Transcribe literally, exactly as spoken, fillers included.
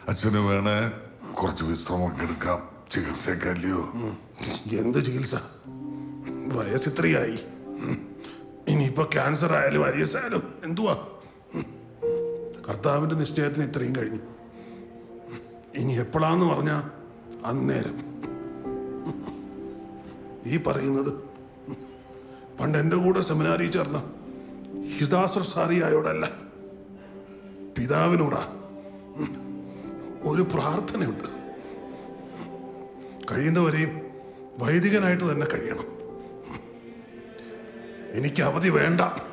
അച്ഛന് വേണേ കുറച്ച് വിശ്രമമൊക്കെ എടുക്കാം. ചികിത്സയൊക്കെ അല്ലയോ? എന്ത് ചികിത്സ? വയസ്സ് ഇത്രയായി. ഇനിയിപ്പോ ക്യാൻസർ ആയാലും അരിയസ് ആയാലും എന്തുവാ? കർത്താവിന്റെ നിശ്ചയത്തിന് ഇത്രയും കഴിഞ്ഞു. ഇനി എപ്പോഴാന്ന് പറഞ്ഞാ അന്നേരം. ഈ പറയുന്നത് പണ്ട് എൻ്റെ കൂടെ സെമിനാരിൽ ചേർന്ന ഹിദാസർ സാറിയായോടല്ല, പിതാവിനോടാ. ഒരു പ്രാർത്ഥനയുണ്ട്, കഴിയുന്നവരെയും വൈദികനായിട്ട് തന്നെ കഴിയണം. എനിക്ക് അവധി വേണ്ട.